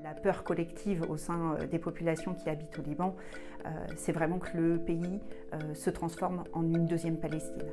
la peur collective au sein des populations qui habitent au Liban, c'est vraiment que le pays se transforme en une deuxième Palestine.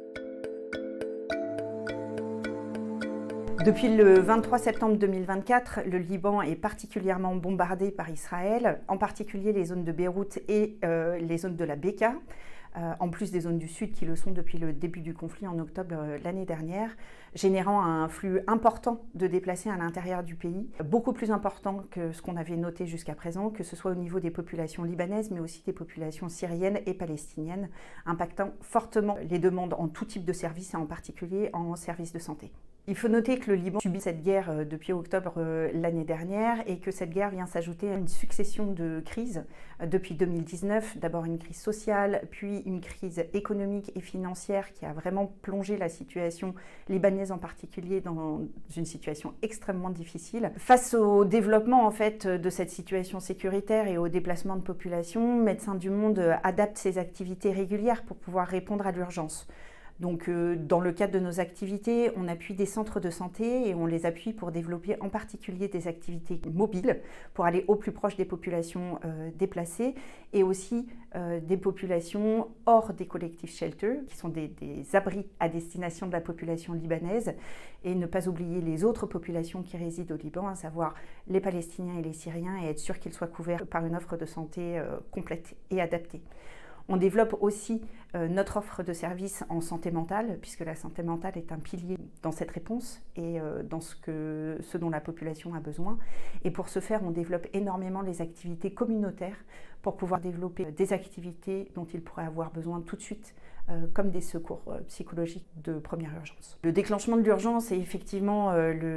Depuis le 23 septembre 2024, le Liban est particulièrement bombardé par Israël, en particulier les zones de Beyrouth et les zones de la Bekaa, en plus des zones du sud qui le sont depuis le début du conflit en octobre l'année dernière, générant un flux important de déplacés à l'intérieur du pays, beaucoup plus important que ce qu'on avait noté jusqu'à présent, que ce soit au niveau des populations libanaises, mais aussi des populations syriennes et palestiniennes, impactant fortement les demandes en tout type de services, et en particulier en services de santé. Il faut noter que le Liban subit cette guerre depuis octobre l'année dernière et que cette guerre vient s'ajouter à une succession de crises depuis 2019. D'abord une crise sociale, puis une crise économique et financière qui a vraiment plongé la situation libanaise en particulier dans une situation extrêmement difficile. Face au développement en fait de cette situation sécuritaire et au déplacement de population, Médecins du Monde adapte ses activités régulières pour pouvoir répondre à l'urgence. Donc, dans le cadre de nos activités, on appuie des centres de santé et on les appuie pour développer en particulier des activités mobiles pour aller au plus proche des populations déplacées et aussi des populations hors des collectifs shelter, qui sont des abris à destination de la population libanaise, et ne pas oublier les autres populations qui résident au Liban, à savoir les Palestiniens et les Syriens, et être sûr qu'ils soient couverts par une offre de santé complète et adaptée. On développe aussi notre offre de services en santé mentale, puisque la santé mentale est un pilier dans cette réponse et dans ce dont la population a besoin. Et pour ce faire, on développe énormément les activités communautaires pour pouvoir développer des activités dont ils pourraient avoir besoin tout de suite, comme des secours psychologiques de première urgence. Le déclenchement de l'urgence est effectivement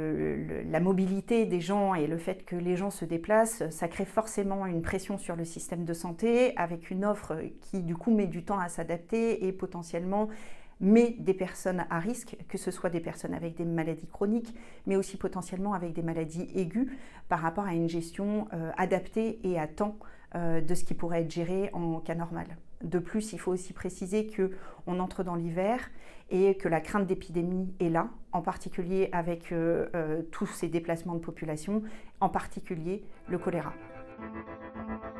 la mobilité des gens et le fait que les gens se déplacent, ça crée forcément une pression sur le système de santé avec une offre qui du coup met du temps à s'adapter et potentiellement met des personnes à risque, que ce soit des personnes avec des maladies chroniques, mais aussi potentiellement avec des maladies aiguës par rapport à une gestion adaptée et à temps de ce qui pourrait être géré en cas normal. De plus, il faut aussi préciser qu'on entre dans l'hiver et que la crainte d'épidémie est là, en particulier avec tous ces déplacements de population, en particulier le choléra.